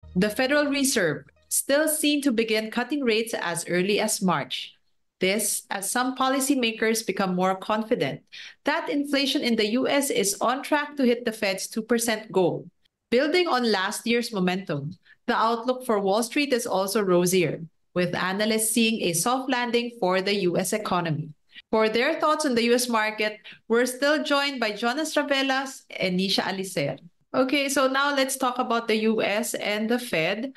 The Federal Reserve still seen to begin cutting rates as early as March. This, as some policymakers become more confident that inflation in the US is on track to hit the Fed's 2% goal. Building on last year's momentum, the outlook for Wall Street is also rosier, with analysts seeing a soft landing for the US economy. For their thoughts on the US market, we're still joined by Jonas Ravelas and Nisha Alicer. Okay, so now let's talk about the US and the Fed.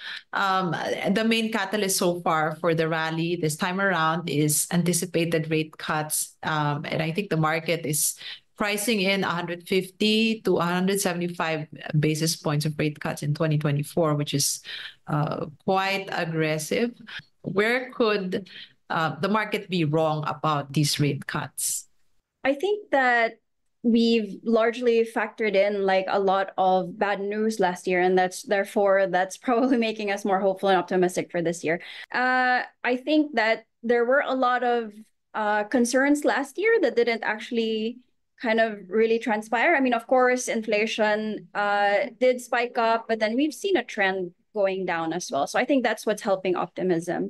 The main catalyst so far for the rally this time around is anticipated rate cuts. And I think the market is pricing in 150 to 175 basis points of rate cuts in 2024, which is quite aggressive. Where could the market be wrong about these rate cuts? I think that we've largely factored in like a lot of bad news last year, and that's probably making us more hopeful and optimistic for this year. I think that there were a lot of concerns last year that didn't actually kind of really transpire. I mean, of course, inflation did spike up, but then we've seen a trend going down as well. So I think that's what's helping optimism.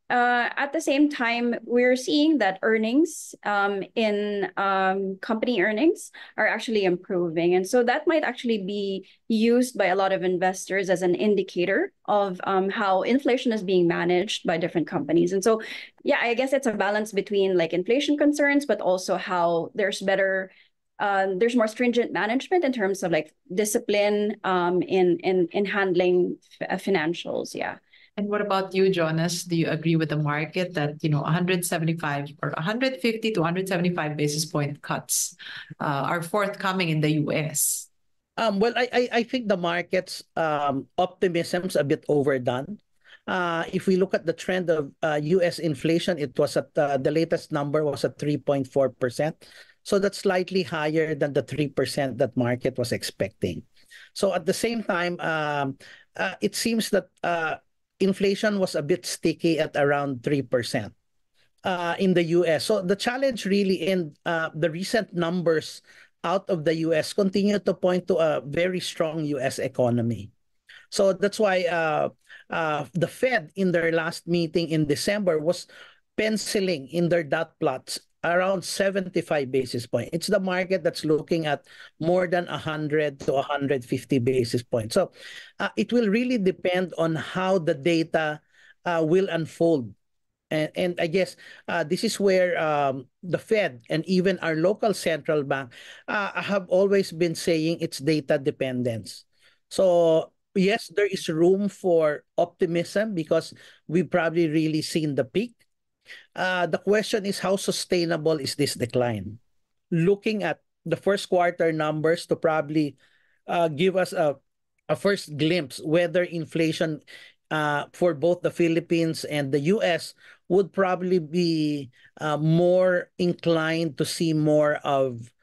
At the same time, we're seeing that earnings in company earnings are actually improving. And so that might actually be used by a lot of investors as an indicator of how inflation is being managed by different companies. And so, yeah, I guess it's a balance between like inflation concerns, but also how there's more stringent management in terms of like discipline in handling financials. Yeah. And what about you, Jonas? Do you agree with the market that 175 or 150 to 175 basis point cuts are forthcoming in the US? Well, I think the market's optimism's a bit overdone. If we look at the trend of US inflation, it was at the latest number was at 3.4%. So that's slightly higher than the 3% that market was expecting. So at the same time, it seems that inflation was a bit sticky at around 3% in the US. So the challenge really in the recent numbers out of the US continue to point to a very strong US economy. So that's why the Fed in their last meeting in December was penciling in their dot plots around 75 basis points. It's the market that's looking at more than 100 to 150 basis points. So it will really depend on how the data will unfold. And I guess this is where the Fed and even our local central bank have always been saying it's data dependence. So yes, there is room for optimism because we've probably really seen the peak. The question is how sustainable is this decline? Looking at the first quarter numbers to probably give us a first glimpse whether inflation for both the Philippines and the US would probably be more inclined to see more of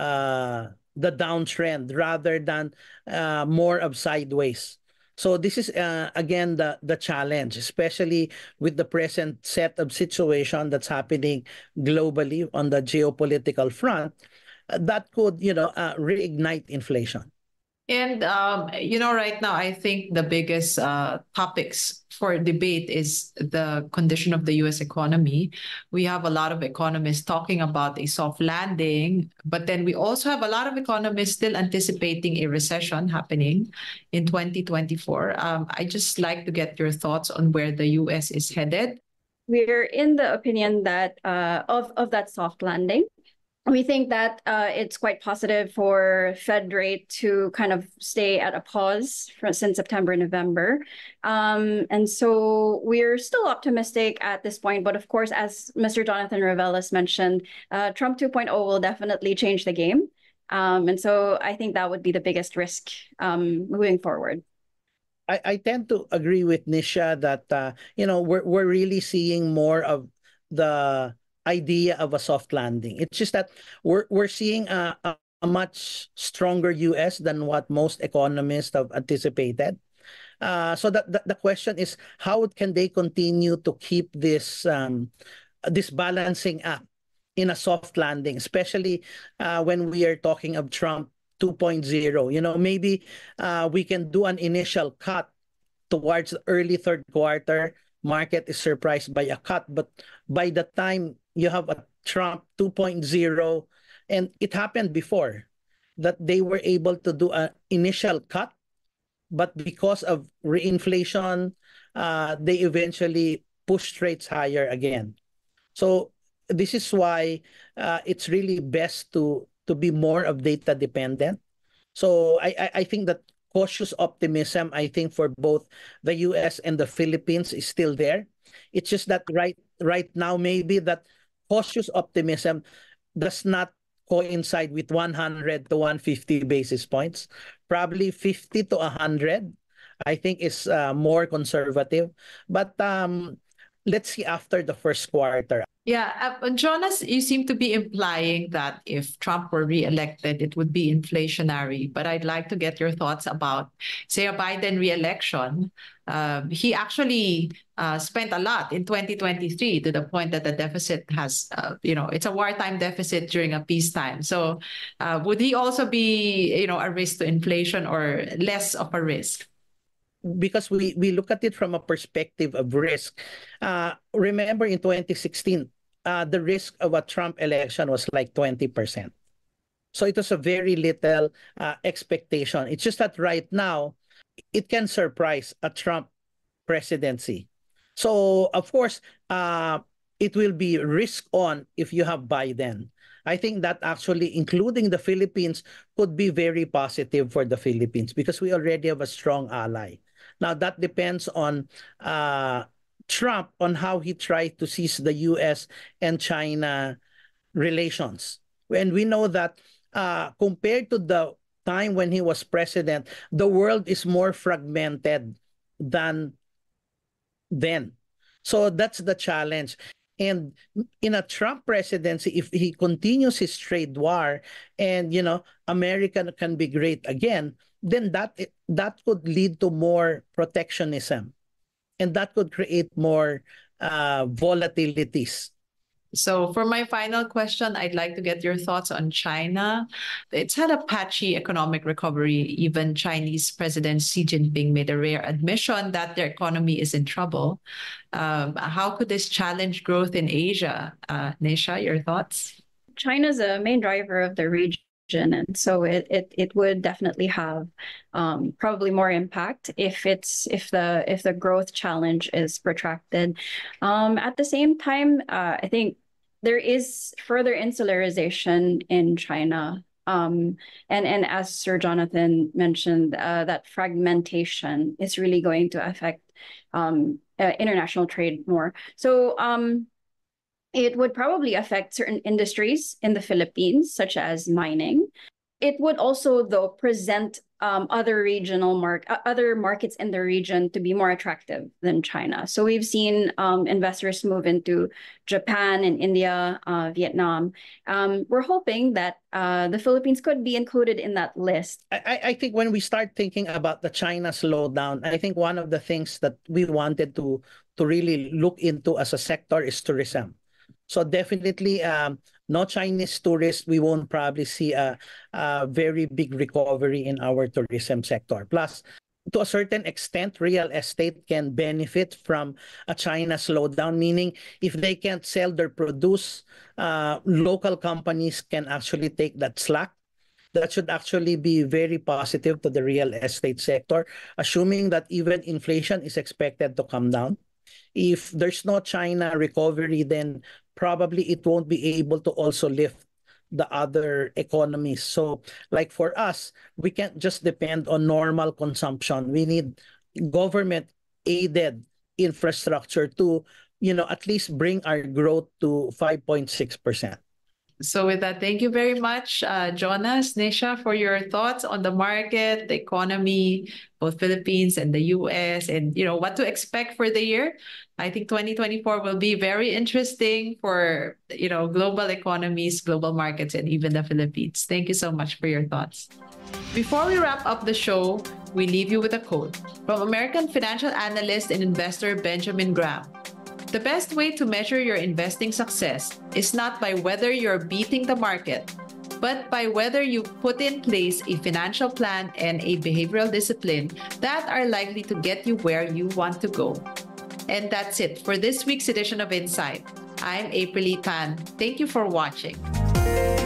the downtrend rather than more of sideways. So this is, again, the challenge, especially with the present set of situation that's happening globally on the geopolitical front, that could, reignite inflation. And, right now, I think the biggest topics for debate is the condition of the US economy. We have a lot of economists talking about a soft landing, but then we also have a lot of economists still anticipating a recession happening in 2024. I just like to get your thoughts on where the US is headed. We're in the opinion that of that soft landing. We think that it's quite positive for Fed rate to kind of stay at a pause since September, November. And so we're still optimistic at this point. But of course, as Mr. Jonathan Ravelas mentioned, Trump 2.0 will definitely change the game. And so I think that would be the biggest risk moving forward. I tend to agree with Nisha that, we're really seeing more of the idea of a soft landing. It's just that we're seeing a much stronger US than what most economists have anticipated. So the question is, how can they continue to keep this this balancing act in a soft landing, especially when we are talking of Trump 2.0? Maybe we can do an initial cut towards the early third quarter, market is surprised by a cut. But by the time you have a Trump 2.0, and it happened before that they were able to do an initial cut, but because of reinflation, they eventually pushed rates higher again. So this is why it's really best to be more of data dependent. So I think that cautious optimism, I think, for both the US and the Philippines is still there. It's just that right now, maybe that cautious optimism does not coincide with 100 to 150 basis points. Probably 50 to 100, I think, is more conservative. But let's see after the first quarter. Yeah, Jonas, you seem to be implying that if Trump were reelected, it would be inflationary. But I'd like to get your thoughts about, say, a Biden reelection. He actually spent a lot in 2023 to the point that the deficit has, it's a wartime deficit during a peacetime. So would he also be, a risk to inflation or less of a risk? Because we look at it from a perspective of risk. Remember in 2016, the risk of a Trump election was like 20%. So it was a very little expectation. It's just that right now, it can surprise a Trump presidency. So, of course, it will be risk on if you have Biden. I think that actually, including the Philippines, could be very positive for the Philippines because we already have a strong ally. Now, that depends on Trump, on how he tried to seize the US and China relations. And we know that compared to the time when he was president, the world is more fragmented than then. So that's the challenge. And in a Trump presidency, if he continues his trade war and, America can be great again, then that could lead to more protectionism. And that could create more volatilities. So for my final question, I'd like to get your thoughts on China. It's had a patchy economic recovery. Even Chinese President Xi Jinping made a rare admission that their economy is in trouble. How could this challenge growth in Asia? Nisha, your thoughts? China's a main driver of the region. And so it would definitely have probably more impact if the growth challenge is protracted. At the same time, I think there is further insularization in China. And as Sir Jonathan mentioned, that fragmentation is really going to affect international trade more. So it would probably affect certain industries in the Philippines, such as mining. It would also, though, present other markets in the region to be more attractive than China. So we've seen investors move into Japan and India, Vietnam. We're hoping that the Philippines could be included in that list. I think when we start thinking about the China slowdown, I think one of the things that we wanted to really look into as a sector is tourism. So definitely, no Chinese tourists, we won't probably see a very big recovery in our tourism sector. Plus, to a certain extent, real estate can benefit from a China slowdown, meaning if they can't sell their produce, local companies can actually take that slack. That should actually be very positive to the real estate sector, assuming that even inflation is expected to come down. If there's no China recovery, then probably it won't be able to also lift the other economies. So like for us, we can't just depend on normal consumption. We need government-aided infrastructure to, at least bring our growth to 5.6%. So with that, thank you very much, Jonas, Nisha, for your thoughts on the market, the economy, both Philippines and the US, and what to expect for the year. I think 2024 will be very interesting for global economies, global markets, and even the Philippines. Thank you so much for your thoughts. Before we wrap up the show, we leave you with a quote from American financial analyst and investor Benjamin Graham. The best way to measure your investing success is not by whether you're beating the market, but by whether you put in place a financial plan and a behavioral discipline that are likely to get you where you want to go. And that's it for this week's edition of Insight. I'm April Pan. Thank you for watching.